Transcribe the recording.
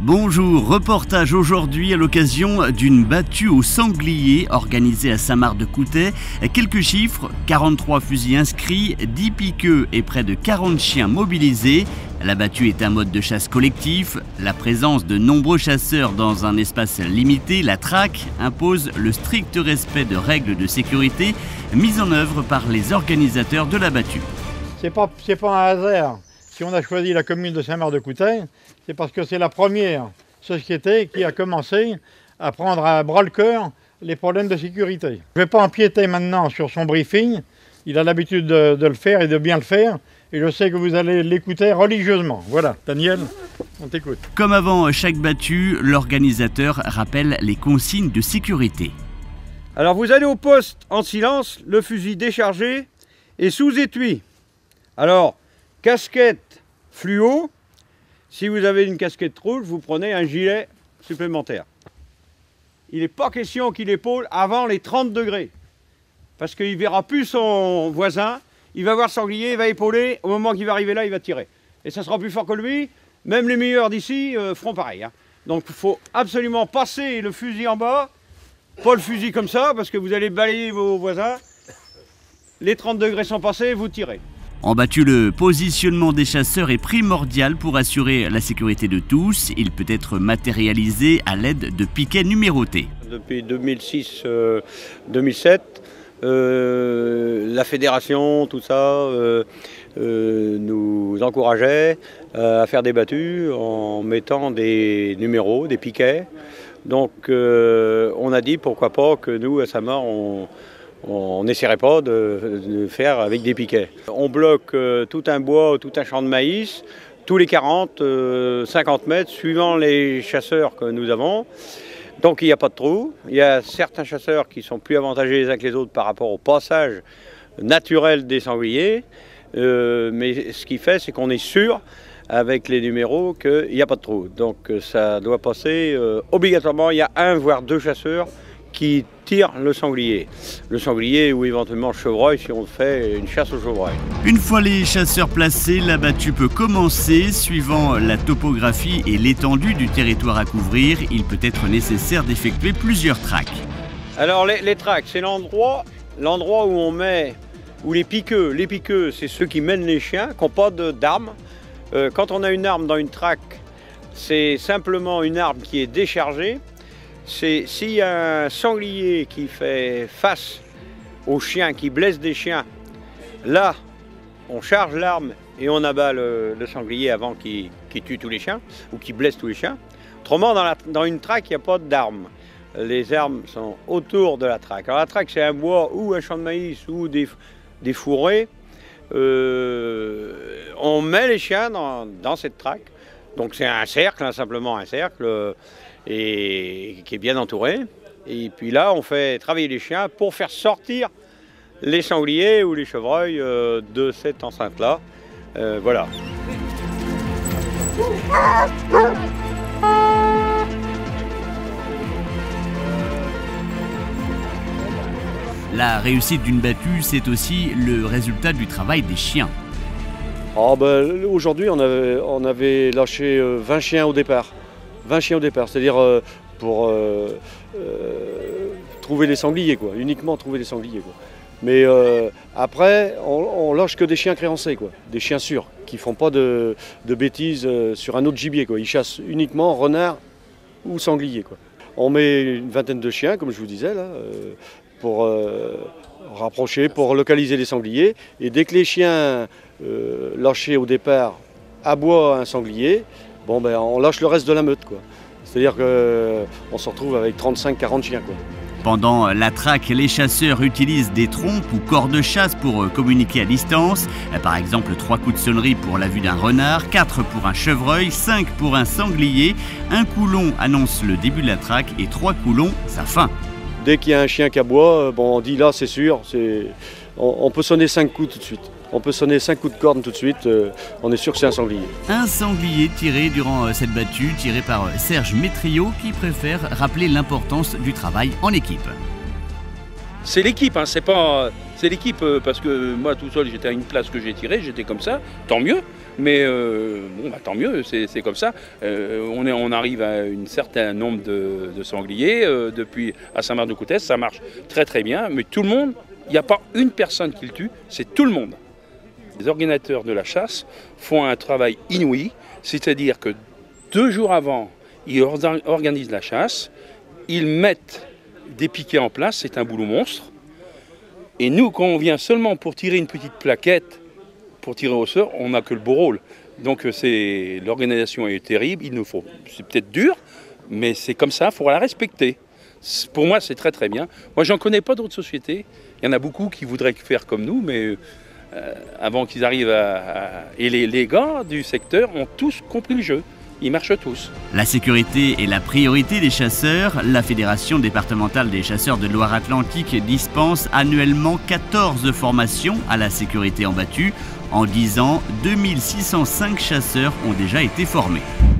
Bonjour, reportage aujourd'hui à l'occasion d'une battue au sanglier organisée à Saint-Marc-de-Coutais. Quelques chiffres, 43 fusils inscrits, 10 piqueux et près de 40 chiens mobilisés. La battue est un mode de chasse collectif. La présence de nombreux chasseurs dans un espace limité, la traque, impose le strict respect de règles de sécurité mises en œuvre par les organisateurs de la battue. C'est pas un hasard. Si on a choisi la commune de Saint-Marc-de-Coutais, c'est parce que c'est la première société qui a commencé à prendre à bras-le-cœur les problèmes de sécurité. Je ne vais pas empiéter maintenant sur son briefing. Il a l'habitude de le faire et de bien le faire. Et je sais que vous allez l'écouter religieusement. Voilà, Daniel, on t'écoute. Comme avant chaque battue, l'organisateur rappelle les consignes de sécurité. Alors vous allez au poste en silence, le fusil déchargé et sous étui. Alors, casquette fluo, si vous avez une casquette rouge, vous prenez un gilet supplémentaire. Il n'est pas question qu'il épaule avant les 30 degrés. Parce qu'il ne verra plus son voisin, il va voir le sanglier, il va épauler, au moment qu'il va arriver là, il va tirer. Et ça sera plus fort que lui, même les meilleurs d'ici feront pareil. Donc il faut absolument passer le fusil en bas, pas le fusil comme ça, parce que vous allez balayer vos voisins. Les 30 degrés sont passés, vous tirez. En battue, le positionnement des chasseurs est primordial pour assurer la sécurité de tous. Il peut être matérialisé à l'aide de piquets numérotés. Depuis 2006-2007, la fédération, tout ça, nous encourageait à faire des battues en mettant des numéros, des piquets. Donc on a dit pourquoi pas que nous, à Saint-Marc, on n'essaierait pas de faire avec des piquets. On bloque tout un bois, tout un champ de maïs, tous les 40-50 mètres, suivant les chasseurs que nous avons. Donc il n'y a pas de trou. Il y a certains chasseurs qui sont plus avantagés les uns que les autres par rapport au passage naturel des sangliers. Mais ce qui fait, c'est qu'on est sûr, avec les numéros, qu'il n'y a pas de trou. Donc ça doit passer obligatoirement. Il y a un voire deux chasseurs qui tire le sanglier. Le sanglier ou éventuellement le chevreuil si on fait une chasse au chevreuil. Une fois les chasseurs placés, la battue peut commencer. Suivant la topographie et l'étendue du territoire à couvrir, il peut être nécessaire d'effectuer plusieurs traques. Alors les traques, c'est l'endroit où on met, où les piqueux, c'est ceux qui mènent les chiens, qui n'ont pas d'armes. Quand on a une arme dans une traque, c'est simplement une arme qui est déchargée. S'il y a un sanglier qui fait face aux chiens, qui blesse des chiens, là, on charge l'arme et on abat le sanglier avant qu'il tue tous les chiens ou qu'il blesse tous les chiens. Autrement, dans une traque, il n'y a pas d'armes. Les armes sont autour de la traque. Alors la traque, c'est un bois ou un champ de maïs ou des fourrés. On met les chiens dans cette traque. Donc c'est un cercle, simplement un cercle. Et qui est bien entouré. Et puis là, on fait travailler les chiens pour faire sortir les sangliers ou les chevreuils de cette enceinte-là. Voilà. La réussite d'une battue, c'est aussi le résultat du travail des chiens. Aujourd'hui, on avait lâché 20 chiens au départ. 20 chiens au départ, c'est-à-dire pour trouver les sangliers, quoi, uniquement trouver les sangliers, quoi. Mais après, on lâche que des chiens créancés, quoi, des chiens sûrs, qui ne font pas de bêtises sur un autre gibier, quoi. Ils chassent uniquement renards ou sangliers, quoi. On met une vingtaine de chiens, comme je vous disais, là, pour rapprocher, pour localiser les sangliers. Et dès que les chiens lâchés au départ aboient un sanglier, on lâche le reste de la meute, quoi. C'est-à-dire qu'on se retrouve avec 35-40 chiens, quoi. Pendant la traque, les chasseurs utilisent des trompes ou corps de chasse pour communiquer à distance. Par exemple, 3 coups de sonnerie pour la vue d'un renard, 4 pour un chevreuil, 5 pour un sanglier. Un coup long annonce le début de la traque et 3 coups longs, sa fin. Dès qu'il y a un chien qui aboie, on dit là, c'est sûr, on peut sonner 5 coups tout de suite. On peut sonner 5 coups de corne tout de suite, on est sûr que c'est un sanglier. Un sanglier tiré durant cette battue, tiré par Serge Métriot, qui préfère rappeler l'importance du travail en équipe. C'est l'équipe, c'est pas c'est l'équipe, parce que moi tout seul j'étais à une place que j'ai tirée, j'étais comme ça, tant mieux, mais bon, tant mieux, c'est comme ça. On arrive à un certain nombre de sangliers, depuis à Saint-Marc-de-Coutesse, ça marche très très bien, mais tout le monde, il n'y a pas une personne qui le tue, c'est tout le monde. Les organisateurs de la chasse font un travail inouï, c'est-à-dire que 2 jours avant, ils organisent la chasse, ils mettent des piquets en place, c'est un boulot monstre. Et nous, quand on vient seulement pour tirer une petite plaquette, pour tirer au sort, on n'a que le beau rôle. Donc l'organisation est terrible, c'est peut-être dur, mais c'est comme ça, il faut la respecter. Pour moi, c'est très très bien. Moi, j'en connais pas d'autres sociétés. Il y en a beaucoup qui voudraient faire comme nous, mais avant qu'ils arrivent Et les gars du secteur ont tous compris le jeu. Ils marchent tous. La sécurité est la priorité des chasseurs. La Fédération départementale des chasseurs de Loire-Atlantique dispense annuellement 14 formations à la sécurité en battue. En 10 ans, 2605 chasseurs ont déjà été formés.